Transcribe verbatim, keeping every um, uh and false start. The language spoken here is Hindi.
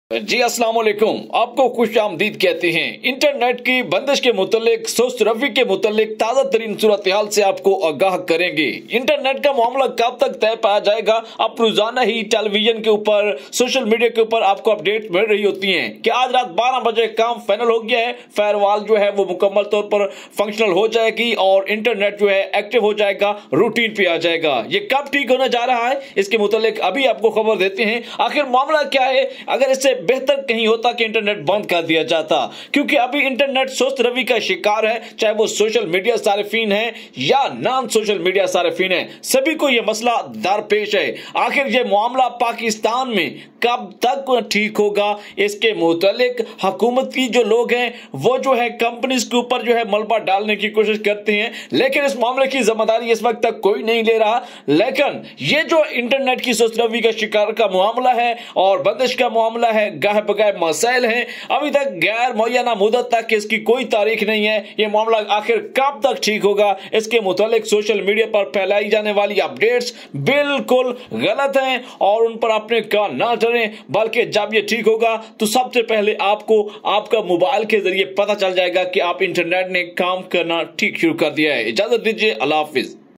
जी अस्सलाम वालेकुम। आपको खुश आमदीद कहते हैं। इंटरनेट की बंदिश के मुतल्लिक सोच रफी के मुतल्लिक ताज़ा तरीन सूरत हाल से आपको आगाह करेंगे। इंटरनेट का मामला कब तक तय पाया जाएगा? अब रोजाना ही टेलीविजन के ऊपर, सोशल मीडिया के ऊपर आपको अपडेट मिल रही होती है कि आज रात बारह बजे काम फाइनल हो गया है, फायरवॉल जो है वो मुकम्मल तौर पर फंक्शनल हो जाएगी और इंटरनेट जो है एक्टिव हो जाएगा, रूटीन पे आ जाएगा। ये कब ठीक होने जा रहा है, इसके मुतल्लिक अभी आपको खबर देते हैं। आखिर मामला क्या है? अगर इससे बेहतर कहीं होता कि इंटरनेट बंद कर दिया जाता, क्योंकि अभी इंटरनेट सुस्त रवि का शिकार है, चाहे वो सोशल मीडिया सारिफीन है या नॉन सोशल मीडिया सारिफीन है, सभी को यह मसला दरपेश है। आखिर यह मामला पाकिस्तान में कब तक ठीक होगा, इसके मुतालिक हुकूमत की जो लोग हैं वो जो है कंपनीज के ऊपर जो है मलबा डालने की कोशिश करते हैं, लेकिन इस मामले की जिम्मेदारी इस वक्त तक कोई नहीं ले रहा। लेकिन ये जो इंटरनेट की सुस्त रवि का शिकार का मामला है और बंदिश का मामला है, गाहे बगाए मसाइल हैं, अभी तक गैर मुय्यना मुद्दत तक इसकी कोई तारीख नहीं है। यह मामला आखिर कब तक ठीक होगा, इसके मुतालिक सोशल मीडिया पर फैलाई जाने वाली अपडेट्स बिल्कुल गलत हैं और उन पर अपने कान ना डरें, बल्कि जब यह ठीक होगा तो सबसे पहले आपको आपका मोबाइल के जरिए पता चल जाएगा कि आप इंटरनेट ने काम करना ठीक शुरू कर दिया है। इजाजत दीजिए, अल्लाह हाफिज।